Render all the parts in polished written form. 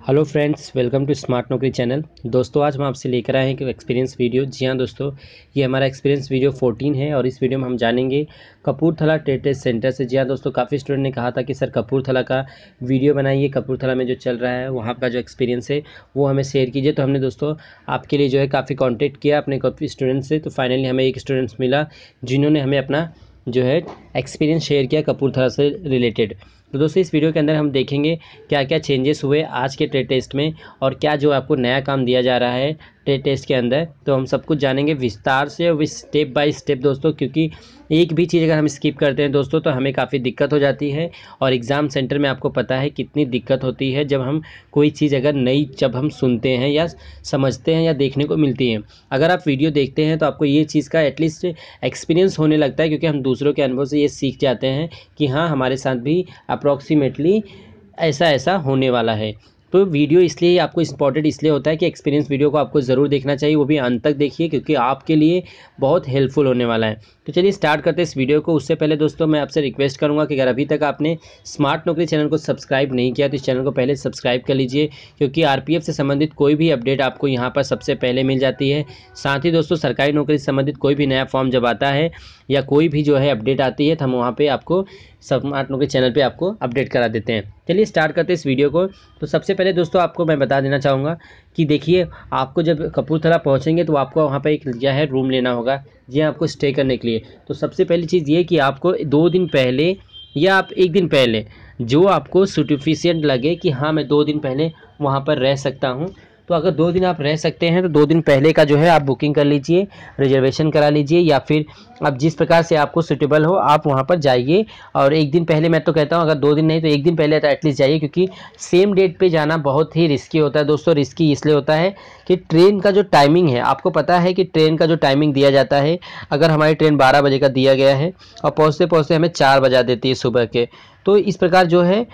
Hello friends, welcome to smart Naukri channel. दोस्तों, आज हम आपसे लेकर आए हैं कि एक्सपीरियंस वीडियो। जी हाँ दोस्तों, ये हमारा एक्सपीरियंस वीडियो 14 है और इस वीडियो में हम जानेंगे कपूरथला ट्रेड टेस्ट सेंटर से। जी हाँ दोस्तों, काफ़ी स्टूडेंट ने कहा था कि सर कपूरथला का वीडियो बनाइए, कपूरथला में जो चल रहा है वहाँ का जो एक्सपीरियंस है वो हमें शेयर कीजिए। तो हमने दोस्तों आपके लिए जो है काफ़ी कॉन्टेक्ट किया अपने काफ़ी स्टूडेंट से। तो फाइनली हमें एक स्टूडेंट्स मिला जिन्होंने हमें अपना जो है एक्सपीरियंस शेयर किया कपूरथला से रिलेटेड। तो दोस्तों, इस वीडियो के अंदर हम देखेंगे क्या क्या चेंजेस हुए आज के ट्रेड टेस्ट में और क्या जो आपको नया काम दिया जा रहा है ट्रेड टेस्ट के अंदर। तो हम सब कुछ जानेंगे विस्तार से और स्टेप बाय स्टेप दोस्तों, क्योंकि एक भी चीज़ अगर हम स्किप करते हैं दोस्तों तो हमें काफ़ी दिक्कत हो जाती है। और एग्ज़ाम सेंटर में आपको पता है कितनी दिक्कत होती है जब हम कोई चीज़ अगर नई जब हम सुनते हैं या समझते हैं या देखने को मिलती है। अगर आप वीडियो देखते हैं तो आपको ये चीज़ का एटलीस्ट एक्सपीरियंस होने लगता है, क्योंकि हम दूसरों के अनुभव से ये सीख जाते हैं कि हाँ, हमारे साथ भी अप्रॉक्सीमेटली ऐसा ऐसा होने वाला है। तो वीडियो इसलिए आपको इम्पॉर्टेंट इसलिए होता है कि एक्सपीरियंस वीडियो को आपको ज़रूर देखना चाहिए, वो भी अंत तक देखिए, क्योंकि आपके लिए बहुत हेल्पफुल होने वाला है। तो चलिए स्टार्ट करते हैं इस वीडियो को। उससे पहले दोस्तों मैं आपसे रिक्वेस्ट करूंगा कि अगर अभी तक आपने स्मार्ट नौकरी चैनल को सब्सक्राइब नहीं किया तो इस चैनल को पहले सब्सक्राइब कर लीजिए, क्योंकि आरपीएफ से संबंधित कोई भी अपडेट आपको यहाँ पर सबसे पहले मिल जाती है। साथ ही दोस्तों, सरकारी नौकरी से संबंधित कोई भी नया फॉर्म जब आता है या कोई भी जो है अपडेट आती है तो हम वहाँ पर आपको स्मार्ट नौकरी चैनल पे आपको अपडेट करा देते हैं। चलिए स्टार्ट करते हैं इस वीडियो को। तो सबसे पहले दोस्तों आपको मैं बता देना चाहूँगा कि देखिए, आपको जब कपूरथला पहुँचेंगे तो आपको वहाँ पे एक जो है रूम लेना होगा जी आपको स्टे करने के लिए। तो सबसे पहली चीज़ ये कि आपको 2 दिन पहले या आप 1 दिन पहले जो आपको सफिशिएंट लगे कि हाँ मैं 2 दिन पहले वहाँ पर रह सकता हूँ, तो अगर 2 दिन आप रह सकते हैं तो 2 दिन पहले का जो है आप बुकिंग कर लीजिए, रिजर्वेशन करा लीजिए, या फिर आप जिस प्रकार से आपको सूटेबल हो आप वहाँ पर जाइए। और 1 दिन पहले मैं तो कहता हूँ, अगर 2 दिन नहीं तो 1 दिन पहले तो एटलीस्ट जाइए, क्योंकि सेम डेट पे जाना बहुत ही रिस्की होता है दोस्तों। रिस्की इसलिए होता है कि ट्रेन का जो टाइमिंग है, आपको पता है कि ट्रेन का जो टाइमिंग दिया जाता है, अगर हमारी ट्रेन 12 बजे का दिया गया है और पहुँचते पहुँचते हमें 4 बजा देती है सुबह के, तो इस प्रकार जो है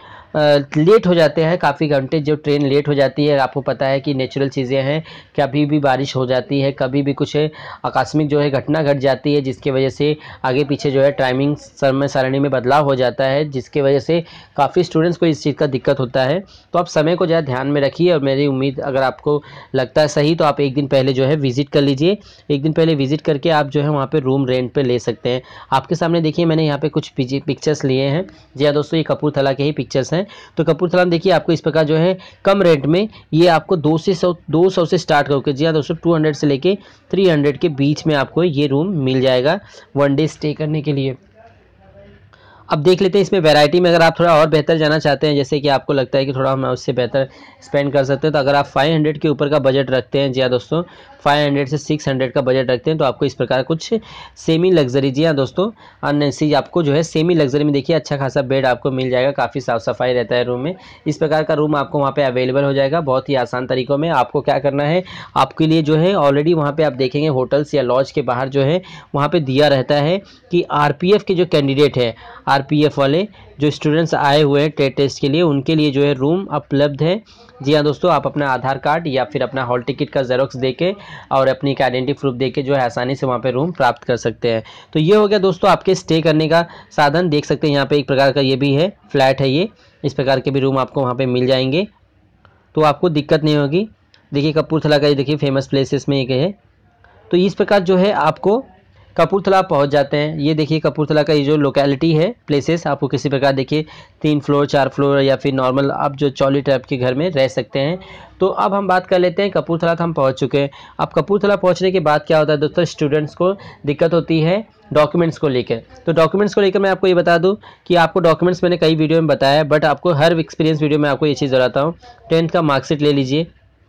लेट हो जाते हैं काफ़ी घंटे। जो ट्रेन लेट हो जाती है, आपको पता है कि नेचुरल चीज़ें हैं, कभी भी बारिश हो जाती है, कभी भी कुछ आकस्मिक जो है घटना घट जाती है, जिसकी वजह से आगे पीछे जो है टाइमिंग समय सारणी में बदलाव हो जाता है, जिसकी वजह से काफ़ी स्टूडेंट्स को इस चीज़ का दिक्कत होता है। तो आप समय को जो है ध्यान में रखिए, और मेरी उम्मीद अगर आपको लगता है सही तो आप 1 दिन पहले जो है विज़िट कर लीजिए। 1 दिन पहले विज़िट करके आप जो है वहाँ पर रूम रेंट पर ले सकते हैं। आपके सामने देखिए मैंने यहाँ पर कुछ पिक्चर्स लिए हैं। जी हाँ दोस्तों, ये कपूरथला के ही पिक्चर्स हैं। तो कपूरथला में देखिए आपको इस प्रकार जो है कम रेंट में ये आपको 200 से स्टार्ट करके, जी हाँ दोस्तों, 200 से लेके 300 के बीच में आपको ये रूम मिल जाएगा 1 डे स्टे करने के लिए। अब देख लेते हैं इसमें वैरायटी में, अगर आप थोड़ा और बेहतर जाना चाहते हैं, जैसे कि आपको लगता है कि थोड़ा हम उससे बेहतर स्पेंड कर सकते हैं, तो अगर आप 500 के ऊपर का बजट रखते हैं, जी हाँ दोस्तों, 500 से 600 का बजट रखते हैं, तो आपको इस प्रकार कुछ सेमी लग्जरी, जी हाँ दोस्तों, अनएसी आपको जो है सेमी लग्जरी में देखिए अच्छा खासा बेड आपको मिल जाएगा, काफ़ी साफ़ सफाई रहता है रूम में। इस प्रकार का रूम आपको वहाँ पे अवेलेबल हो जाएगा बहुत ही आसान तरीक़ों में। आपको क्या करना है, आपके लिए जो है ऑलरेडी वहाँ पे आप देखेंगे होटल्स या लॉज के बाहर जो है वहाँ पे दिया रहता है कि आरपीएफ के जो कैंडिडेट है, आरपीएफ वाले जो स्टूडेंट्स आए हुए हैं टेट टेस्ट के लिए, उनके लिए जो है रूम उपलब्ध है। जी हाँ दोस्तों, आप अपना आधार कार्ड या फिर अपना हॉल टिकट का जेरोक्स देके और अपनी एक आइडेंटिटी प्रूफ देके जो है आसानी से वहाँ पे रूम प्राप्त कर सकते हैं। तो ये हो गया दोस्तों आपके स्टे करने का साधन। देख सकते हैं यहाँ पे एक प्रकार का ये भी है, फ्लैट है ये, इस प्रकार के भी रूम आपको वहाँ पे मिल जाएंगे, तो आपको दिक्कत नहीं होगी। देखिए कपूरथला का ये देखिए फेमस प्लेसेस में एक है। तो इस प्रकार जो है आपको कपूरथला पहुंच जाते हैं। ये देखिए कपूरथला का ये जो लोकेलिटी है, प्लेसेस, आपको किसी प्रकार देखिए 3 फ्लोर 4 फ्लोर या फिर नॉर्मल आप जो चौली टाइप के घर में रह सकते हैं। तो अब हम बात कर लेते हैं, कपूरथला तो हम पहुंच चुके हैं। अब कपूरथला पहुंचने के बाद क्या होता है दोस्तों, स्टूडेंट्स को दिक्कत होती है डॉक्यूमेंट्स को लेकर। तो डॉक्यूमेंट्स को लेकर मैं आपको ये बता दूं कि आपको डॉक्यूमेंट्स मैंने कई वीडियो में बताया, बट आपको हर एक्सपीरियंस वीडियो में आपको ये चीज़ बताता हूँ। 10th का मार्कशीट ले लीजिए,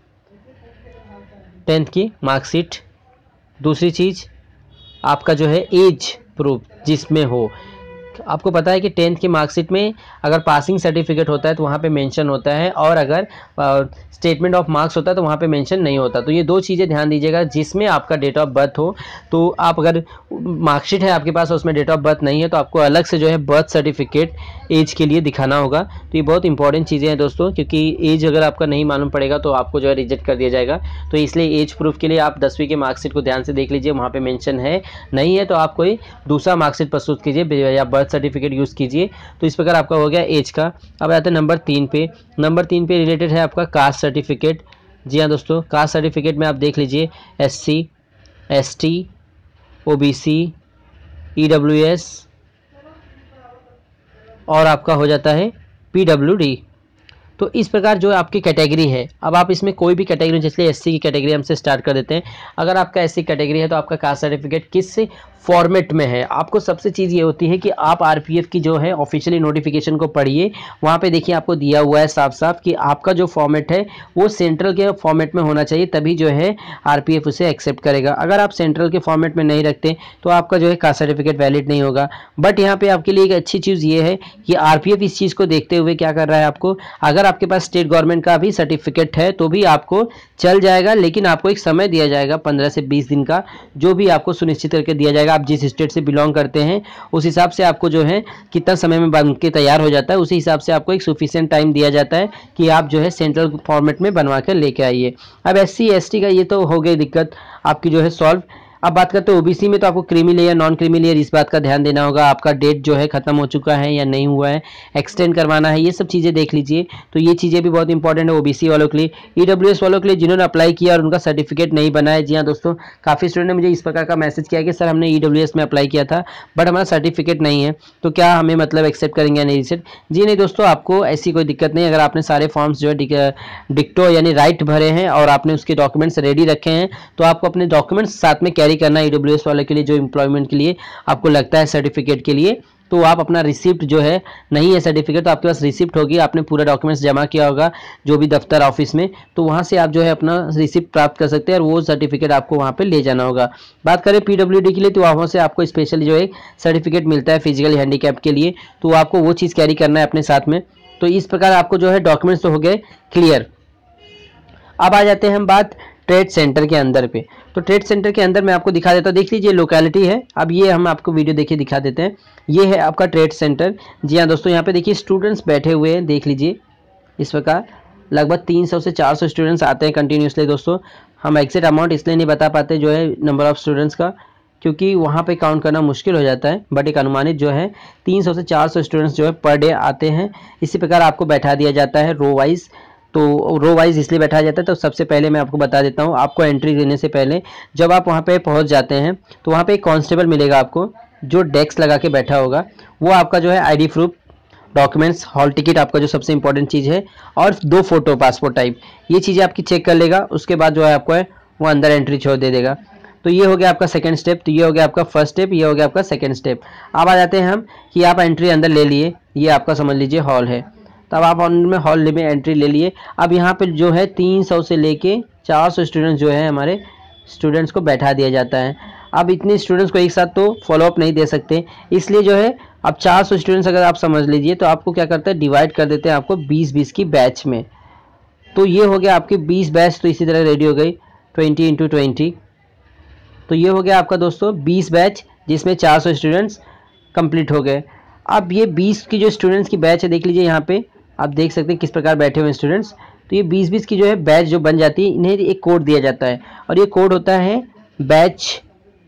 10th की मार्कशीट। दूसरी चीज़ आपका जो है एज प्रूफ जिसमें हो, आपको पता है कि 10th की मार्कशीट में अगर पासिंग सर्टिफिकेट होता है तो वहाँ पे मेंशन होता है, और अगर स्टेटमेंट ऑफ मार्क्स होता है तो वहाँ पे मेंशन नहीं होता। तो ये 2 चीज़ें ध्यान दीजिएगा, जिसमें आपका डेट ऑफ बर्थ हो। तो आप अगर मार्कशीट है आपके पास, उसमें डेट ऑफ बर्थ नहीं है, तो आपको अलग से जो है बर्थ सर्टिफिकेट एज के लिए दिखाना होगा। तो ये बहुत इंपॉर्टेंट चीज़ें हैं दोस्तों, क्योंकि एज अगर आपका नहीं मालूम पड़ेगा तो आपको जो है रिजेक्ट कर दिया जाएगा। तो इसलिए एज प्रूफ के लिए आप 10वीं की मार्कशीट को ध्यान से देख लीजिए, वहाँ पर मेंशन है, नहीं है तो आप कोई दूसरा मार्कशीट प्रस्तुत कीजिए या बर्थ सर्टिफिकेट यूज़ कीजिए। तो इस प्रकार आपका हो गया एज का। अब आते हैं नंबर 3 पे। नंबर 3 पे रिलेटेड है आपका कास्ट सर्टिफिकेट। जी हाँ दोस्तों, कास्ट सर्टिफिकेट में आप देख लीजिए SC, ST, OBC, EWS और आपका हो जाता है PWD। तो इस प्रकार जो आपकी कैटेगरी है, अब आप इसमें कोई भी कैटेगरी, जैसे SC की कैटेगरी हमसे स्टार्ट कर देते हैं। अगर आपका SC कैटेगरी है तो आपका कास्ट सर्टिफिकेट किस फॉर्मेट में है, आपको सबसे चीज़ ये होती है कि आप RPF की जो है ऑफिशियली नोटिफिकेशन को पढ़िए। वहाँ पे देखिए आपको दिया हुआ है साफ साफ कि आपका जो फॉर्मेट है वो सेंट्रल के फॉर्मेट में होना चाहिए, तभी जो है RPF उसे एक्सेप्ट करेगा। अगर आप सेंट्रल के फॉर्मेट में नहीं रखते तो आपका जो है कास्ट सर्टिफिकेट वैलिड नहीं होगा। बट यहाँ पे आपके लिए एक अच्छी चीज़ ये है कि RPF इस चीज़ को देखते हुए क्या कर रहा है, आपको अगर आपके पास स्टेट गवर्नमेंट का भी सर्टिफिकेट है तो भी आपको चल जाएगा, लेकिन आपको एक समय दिया जाएगा 15 से 20 दिन का, जो भी आपको सुनिश्चित करके दिया जाएगा। आप जिस स्टेट से बिलोंग करते हैं उस हिसाब से आपको जो है कितना समय में बन के तैयार हो जाता है, उसी हिसाब से आपको एक सफिशिएंट टाइम दिया जाता है कि आप जो है सेंट्रल फॉर्मेट में बनवा कर लेके आइए। अब SC ST का ये तो हो गई दिक्कत आपकी जो है सॉल्व। अब बात करते हैं OBC में, तो आपको creamy layer non creamy layer इस बात का ध्यान देना होगा, आपका डेट जो है खत्म हो चुका है या नहीं हुआ है, एक्सटेंड करवाना है, ये सब चीज़ें देख लीजिए। तो ये चीज़ें भी बहुत इंपॉर्टेंट है OBC वालों के लिए। EWS वालों के लिए जिन्होंने अप्लाई किया और उनका सर्टिफिकेट नहीं बना है, जी हाँ दोस्तों, काफ़ी स्टूडेंट ने मुझे इस प्रकार का मैसेज किया कि सर हमने EWS में अप्लाई किया था बट हमारा सर्टिफिकेट नहीं है, तो क्या हमें मतलब एक्सेप्ट करेंगे या नहीं रिसेट। जी नहीं दोस्तों, आपको ऐसी कोई दिक्कत नहीं। अगर आपने सारे फॉर्म्स जो है डिक्टो यानी राइट भरे हैं और आपने उसके डॉक्यूमेंट्स रेडी रखे हैं, तो आपको अपने डॉक्यूमेंट्स साथ में कैरी करना है। EWS वाले के लिए जो एम्प्लॉयमेंट के लिए आपको लगता है सर्टिफिकेट के लिए, तो आप अपना रिसिप्ट जो है, नहीं है सर्टिफिकेट तो आपके पास रिसिप्ट होगी, आपने पूरा डॉक्यूमेंट्स जमा किया होगा जो भी दफ्तर ऑफिस में, तो वहाँ से आप जो है अपना रिसिप्ट प्राप्त कर सकते हैं और वो सर्टिफिकेट आपको वहाँ पे ले जाना होगा। बात करें PWD के लिए, तो वहाँ से आपको स्पेशली जो है सर्टिफिकेट मिलता है फिजिकली हैंडीकैप के लिए, तो आपको वो चीज़ कैरी करना है अपने साथ में। तो इस प्रकार आपको जो है डॉक्यूमेंट्स तो हो गए क्लियर। अब आ जाते हैं हम बात ट्रेड सेंटर के अंदर पे। तो ट्रेड सेंटर के अंदर मैं आपको दिखा देता हूँ, देख लीजिए लोकेलिटी है। अब ये हम आपको वीडियो देखिए दिखा देते हैं, ये है आपका ट्रेड सेंटर। जी हाँ दोस्तों, यहाँ पे देखिए स्टूडेंट्स बैठे हुए हैं, देख लीजिए इस प्रकार लगभग 300 से 400 स्टूडेंट्स आते हैं कंटिन्यूसली। दोस्तों हम एग्जैक्ट अमाउंट इसलिए नहीं बता पाते जो है नंबर ऑफ स्टूडेंट्स का, क्योंकि वहाँ पे काउंट करना मुश्किल हो जाता है, बट एक अनुमानित जो है 300 से 400 स्टूडेंट्स जो है पर डे आते हैं। इसी प्रकार आपको बैठा दिया जाता है रो वाइज। तो रो वाइज इसलिए बैठाया जाता है, तो सबसे पहले मैं आपको बता देता हूँ, आपको एंट्री देने से पहले जब आप वहाँ पे पहुँच जाते हैं तो वहाँ पे एक कांस्टेबल मिलेगा आपको, जो डेस्क लगा के बैठा होगा। वो आपका जो है ID proof, documents, hall ticket आपका जो सबसे इंपॉर्टेंट चीज़ है, और 2 फोटो पासपोर्ट टाइप, ये चीज़ें आपकी चेक कर लेगा। उसके बाद जो है आपको है वो अंदर एंट्री छोड़ दे देगा। तो ये हो गया आपका सेकंड स्टेप, तो ये हो गया आपका फर्स्ट स्टेप, ये हो गया आपका सेकंड स्टेप। अब आ जाते हैं हम कि आप एंट्री अंदर ले लिए, ये आपका समझ लीजिए हॉल है। तब आप में हॉल में एंट्री ले लिए। अब यहाँ पे जो है 300 से लेके 400 स्टूडेंट्स जो है हमारे स्टूडेंट्स को बैठा दिया जाता है। अब इतने स्टूडेंट्स को एक साथ तो फॉलोअप नहीं दे सकते, इसलिए जो है अब 400 स्टूडेंट्स अगर आप समझ लीजिए तो आपको क्या करते हैं, डिवाइड कर देते हैं आपको 20-20 की बैच में। तो ये हो गया आपकी 20 बैच, तो इसी तरह रेडी हो गई 20 × 20। तो ये हो गया आपका दोस्तों 20 बैच, जिसमें 400 स्टूडेंट्स कंप्लीट हो गए। अब ये 20 की जो स्टूडेंट्स की बैच है, देख लीजिए यहाँ पे आप देख सकते हैं किस प्रकार बैठे हुए हैं स्टूडेंट्स। तो ये 20-20 की जो है बैच जो बन जाती है, इन्हें एक कोड दिया जाता है, और ये कोड होता है बैच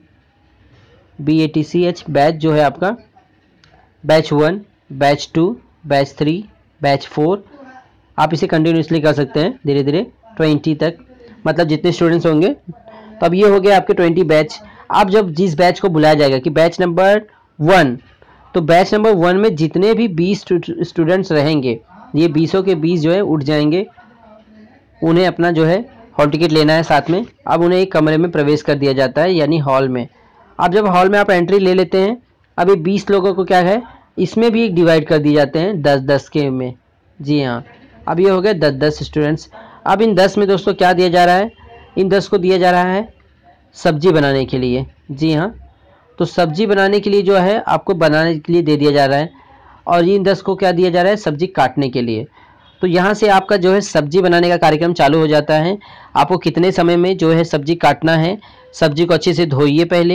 BATCH। बैच जो है आपका बैच 1, बैच 2, बैच 3, बैच 4, आप इसे कंटिन्यूसली कर सकते हैं धीरे धीरे 20 तक, मतलब जितने स्टूडेंट्स होंगे। तो अब ये हो गया आपके 20 बैच। अब जब जिस बैच को बुलाया जाएगा कि बैच नंबर 1, तो बैच नंबर 1 में जितने भी 20 स्टूडेंट्स रहेंगे, ये 20 के 20 जो है उठ जाएंगे, उन्हें अपना जो है हॉल टिकट लेना है साथ में। अब उन्हें एक कमरे में प्रवेश कर दिया जाता है, यानी हॉल में। अब जब हॉल में आप एंट्री ले लेते हैं, अब ये 20 लोगों को क्या है, इसमें भी एक डिवाइड कर दिए जाते हैं 10-10 के में। जी हाँ, अब ये हो गए 10-10 स्टूडेंट्स। अब इन 10 में दोस्तों क्या दिया जा रहा है, इन 10 को दिया जा रहा है सब्जी बनाने के लिए। जी हाँ, तो सब्जी बनाने के लिए जो है आपको बनाने के लिए दे दिया जा रहा है, और इन 10 को क्या दिया जा रहा है, सब्जी काटने के लिए। तो यहाँ से आपका जो है सब्जी बनाने का कार्यक्रम चालू हो जाता है। आपको कितने समय में जो है सब्जी काटना है, सब्जी को अच्छे से धोइए, पहले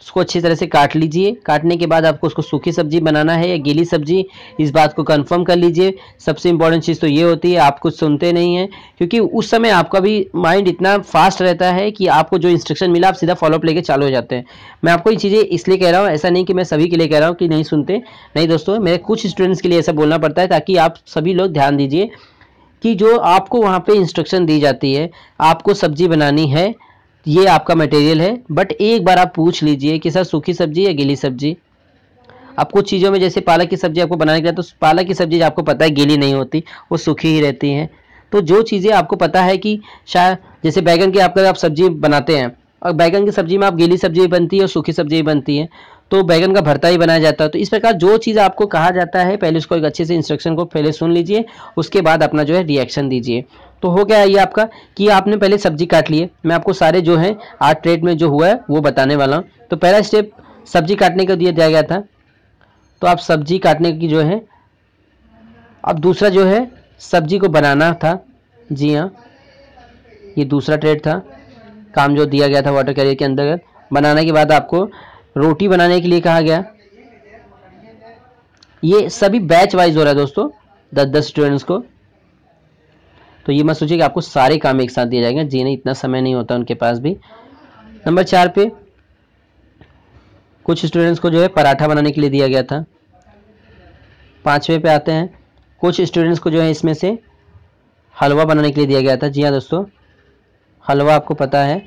उसको अच्छी तरह से काट लीजिए। काटने के बाद आपको उसको सूखी सब्जी बनाना है या गीली सब्जी, इस बात को कंफर्म कर लीजिए। सबसे इंपॉर्टेंट चीज़ तो ये होती है, आप कुछ सुनते नहीं हैं, क्योंकि उस समय आपका भी माइंड इतना फास्ट रहता है कि आपको जो इंस्ट्रक्शन मिला आप सीधा फॉलोअप लेके चालू हो जाते हैं। मैं आपको ये चीज़ें इसलिए कह रहा हूँ, ऐसा नहीं कि मैं सभी के लिए कह रहा हूँ कि नहीं सुनते, नहीं दोस्तों, मेरे कुछ स्टूडेंट्स के लिए ऐसा बोलना पड़ता है, ताकि आप सभी लोग ध्यान दीजिए कि जो आपको वहाँ पे इंस्ट्रक्शन दी जाती है, आपको सब्जी बनानी है, ये आपका मटेरियल है, बट एक बार आप पूछ लीजिए कि सर सूखी सब्जी या गीली सब्जी। अब कुछ चीज़ों में जैसे पालक की सब्जी आपको बनाने के लिए, तो पालक की सब्जी आपको पता है गीली नहीं होती, वो सूखी ही रहती है। तो जो चीज़ें आपको पता है कि शायद जैसे बैगन की आप सब्जी बनाते हैं, और बैगन की सब्जी में आप गीली सब्जी भी बनती है और सूखी सब्जी भी बनती है, तो बैगन का भरता ही बनाया जाता है। तो इस प्रकार जो चीज़ आपको कहा जाता है, पहले उसको एक अच्छे से इंस्ट्रक्शन को पहले सुन लीजिए, उसके बाद अपना जो है रिएक्शन दीजिए। तो हो गया ये आपका कि आपने पहले सब्जी काट ली है। मैं आपको सारे जो है 8 ट्रेड में जो हुआ है वो बताने वाला हूँ। तो पहला स्टेप सब्जी काटने का दिया गया था, तो आप सब्जी काटने की जो है, अब दूसरा जो है सब्जी को बनाना था। जी हाँ, ये दूसरा ट्रेड था, काम जो दिया गया था वाटर कैरियर के अंतर्गत। बनाने के बाद आपको रोटी बनाने के लिए कहा गया। ये सभी बैच वाइज हो रहा है दोस्तों, 10-10 स्टूडेंट्स को। तो ये मत सोचिए कि आपको सारे काम एक साथ दिए जाएंगे, जी नहीं, इतना समय नहीं होता उनके पास भी। नंबर 4 पे कुछ स्टूडेंट्स को जो है पराठा बनाने के लिए दिया गया था। 5वें पे आते हैं, कुछ स्टूडेंट्स को जो है इसमें से हलवा बनाने के लिए दिया गया था। जी हाँ दोस्तों, हलवा आपको पता है,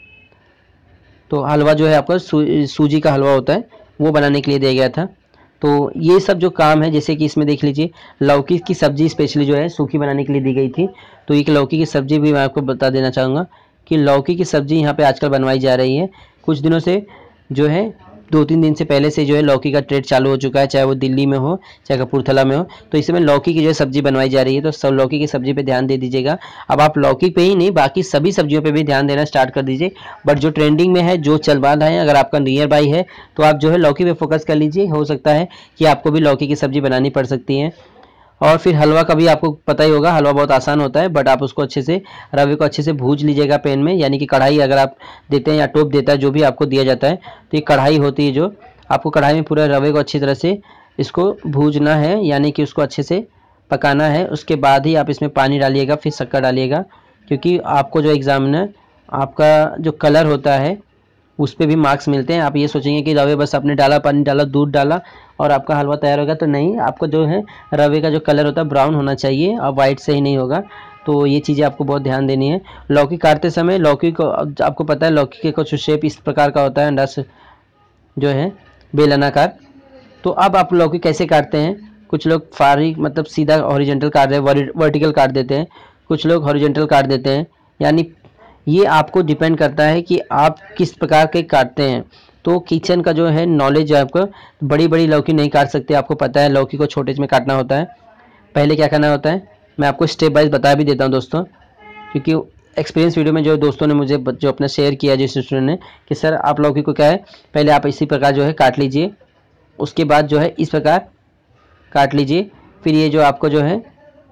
तो हलवा जो है आपका सूजी का हलवा होता है, वो बनाने के लिए दिया गया था। तो ये सब जो काम है, जैसे कि इसमें देख लीजिए लौकी की सब्जी स्पेशली जो है सूखी बनाने के लिए दी गई थी। तो एक लौकी की सब्जी भी मैं आपको बता देना चाहूँगा कि लौकी की सब्जी यहाँ पे आजकल बनवाई जा रही है। कुछ दिनों से जो है 2-3 दिन से पहले से जो है लौकी का ट्रेड चालू हो चुका है, चाहे वो दिल्ली में हो चाहे कपूरथला में हो। तो इस समय लौकी की जो है सब्जी बनवाई जा रही है, तो सब लौकी की सब्जी पे ध्यान दे दीजिएगा। अब आप लौकी पे ही नहीं, बाकी सभी सब्जियों पे भी ध्यान देना स्टार्ट कर दीजिए। बट जो ट्रेंडिंग में है, जो चल रहा है, अगर आपका नियर बाई है तो आप जो है लौकी पे फोकस कर लीजिए। हो सकता है कि आपको भी लौकी की सब्जी बनानी पड़ सकती है। और फिर हलवा का भी आपको पता ही होगा, हलवा बहुत आसान होता है, बट आप उसको अच्छे से रवे को अच्छे से भूज लीजिएगा पैन में, यानी कि कढ़ाई अगर आप देते हैं या टोप देता है, जो भी आपको दिया जाता है, तो ये कढ़ाई होती है, जो आपको कढ़ाई में पूरा रवे को अच्छी तरह से इसको भूजना है, यानी कि उसको अच्छे से पकाना है। उसके बाद ही आप इसमें पानी डालिएगा, फिर शक्कर डालिएगा, क्योंकि आपको जो एग्जाम में आपका जो कलर होता है उस पर भी मार्क्स मिलते हैं। आप ये सोचेंगे कि रवे बस आपने डाला, पानी डाला, दूध डाला और आपका हलवा तैयार होगा, तो नहीं, आपको जो है रवे का जो कलर होता है ब्राउन होना चाहिए, और वाइट से ही नहीं होगा। तो ये चीज़ें आपको बहुत ध्यान देनी है। लौकी काटते समय लौकी को, आपको पता है लौकी के कुछ शेप इस प्रकार का होता है, अंडा से जो है बेलनाकार। तो अब आप लौकी कैसे काटते हैं, कुछ लोग फारी मतलब सीधा हॉरिजॉन्टल काट रहे हैं, वर्टिकल काट देते हैं, कुछ लोग हॉरिजॉन्टल काट देते हैं, यानी ये आपको डिपेंड करता है कि आप किस प्रकार के काटते हैं। तो किचन का जो है नॉलेज है आपको, बड़ी बड़ी लौकी नहीं काट सकते, आपको पता है लौकी को छोटे में काटना होता है। पहले क्या करना होता है, मैं आपको स्टेप बाइज बता भी देता हूँ दोस्तों, क्योंकि एक्सपीरियंस वीडियो में जो दोस्तों ने मुझे जो अपना शेयर किया, जिस स्टूडेंट ने, कि सर आप लौकी को क्या है, पहले आप इसी प्रकार जो है काट लीजिए, उसके बाद जो है इस प्रकार काट लीजिए, फिर ये जो आपको जो है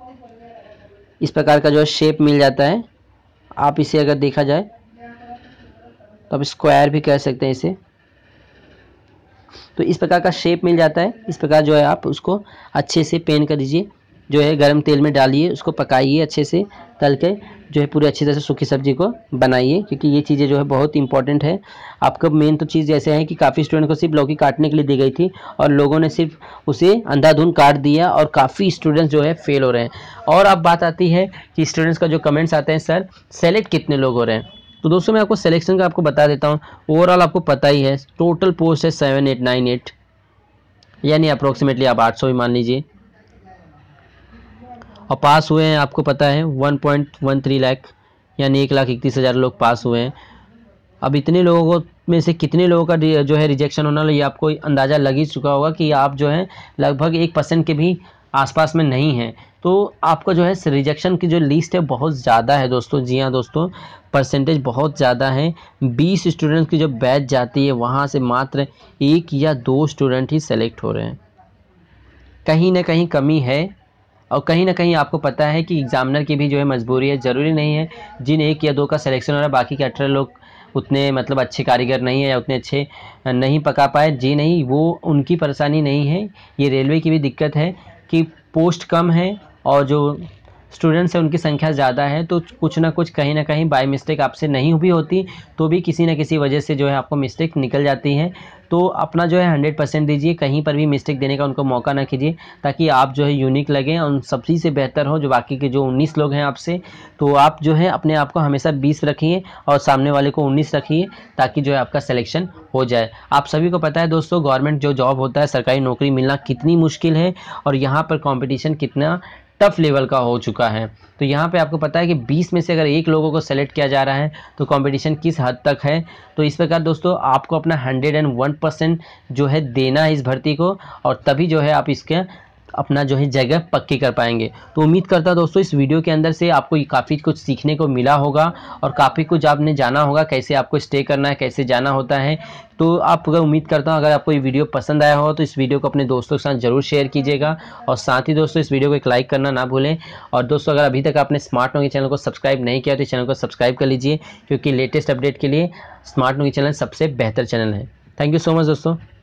इस प्रकार का जो है शेप मिल जाता है। आप इसे अगर देखा जाए तो आप स्क्वायर भी कह सकते हैं इसे। तो इस प्रकार का शेप मिल जाता है। इस प्रकार जो है आप उसको अच्छे से पेन कर दीजिए, जो है गर्म तेल में डालिए, उसको पकाइए अच्छे से, तल के जो है पूरी अच्छी तरह से सूखी सब्जी को बनाइए, क्योंकि ये चीज़ें जो है बहुत इंपॉर्टेंट है। आपका मेन तो चीज़ ऐसे है कि काफ़ी स्टूडेंट को सिर्फ लौकी काटने के लिए दी गई थी और लोगों ने सिर्फ उसे अंधाधुंध काट दिया, और काफ़ी स्टूडेंट्स जो है फेल हो रहे हैं। और अब बात आती है कि स्टूडेंट्स का जो कमेंट्स आते हैं, सर सेलेक्ट कितने लोग हो रहे हैं। तो दोस्तों मैं आपको सिलेक्शन का आपको बता देता हूँ। ओवरऑल आपको पता ही है, टोटल पोस्ट है 7898, यानी अप्रोक्सीमेटली आप 800 ही मान लीजिए, और पास हुए हैं आपको पता है 1.13 लाख, यानी 1,31,000 लोग पास हुए हैं। अब इतने लोगों में से कितने लोगों का जो है रिजेक्शन होना, ये आपको अंदाज़ा लग ही चुका होगा कि आप जो है लगभग 1% के भी आसपास में नहीं हैं। तो आपका जो है रिजेक्शन की जो लिस्ट है बहुत ज़्यादा है दोस्तों। जी हाँ दोस्तों, परसेंटेज बहुत ज़्यादा है। 20 स्टूडेंट्स की जो बैच जाती है, वहाँ से मात्र 1 या 2 स्टूडेंट ही सेलेक्ट हो रहे हैं। कहीं ना कहीं कमी है, और कहीं ना कहीं आपको पता है कि एग्जामिनर की भी जो है मजबूरी है। ज़रूरी नहीं है जिन 1 या 2 का सिलेक्शन हो रहा है बाकी के 18 लोग उतने मतलब अच्छे कारीगर नहीं है या उतने अच्छे नहीं पका पाए, जी नहीं, वो उनकी परेशानी नहीं है, ये रेलवे की भी दिक्कत है कि पोस्ट कम है और जो स्टूडेंट्स हैं उनकी संख्या ज़्यादा है, तो कुछ ना कुछ कहीं ना कहीं बाय मिस्टेक आपसे नहीं भी होती तो भी किसी ना किसी वजह से जो है आपको मिस्टेक निकल जाती है। तो अपना जो है 100% दीजिए, कहीं पर भी मिस्टेक देने का उनको मौका ना कीजिए, ताकि आप जो है यूनिक लगें और सभी से बेहतर हो जो बाकी के जो 19 लोग हैं आपसे। तो आप जो है अपने आप को हमेशा 20 रखिए और सामने वाले को 19 रखिए, ताकि जो है आपका सिलेक्शन हो जाए। आप सभी को पता है दोस्तों, गवर्नमेंट जो जॉब होता है, सरकारी नौकरी मिलना कितनी मुश्किल है और यहाँ पर कॉम्पिटिशन कितना टफ लेवल का हो चुका है। तो यहाँ पे आपको पता है कि 20 में से अगर 1 लोगों को सेलेक्ट किया जा रहा है तो कंपटीशन किस हद तक है। तो इस प्रकार दोस्तों आपको अपना 101% जो है देना है इस भर्ती को, और तभी जो है आप इसके अपना जो है जगह पक्की कर पाएंगे। तो उम्मीद करता हूं दोस्तों इस वीडियो के अंदर से आपको काफ़ी कुछ सीखने को मिला होगा और काफ़ी कुछ आपने जाना होगा कैसे आपको स्टे करना है, कैसे जाना होता है। तो आप अगर उम्मीद करता हूं अगर आपको ये वीडियो पसंद आया हो तो इस वीडियो को अपने दोस्तों के साथ ज़रूर शेयर कीजिएगा, और साथ ही दोस्तों इस वीडियो को एक लाइक करना ना भूलें। और दोस्तों अगर अभी तक आपने स्मार्ट नौकरी चैनल को सब्सक्राइब नहीं किया तो इस चैनल को सब्सक्राइब कर लीजिए, क्योंकि लेटेस्ट अपडेट के लिए स्मार्ट नौकरी चैनल सबसे बेहतर चैनल है। थैंक यू सो मच दोस्तों।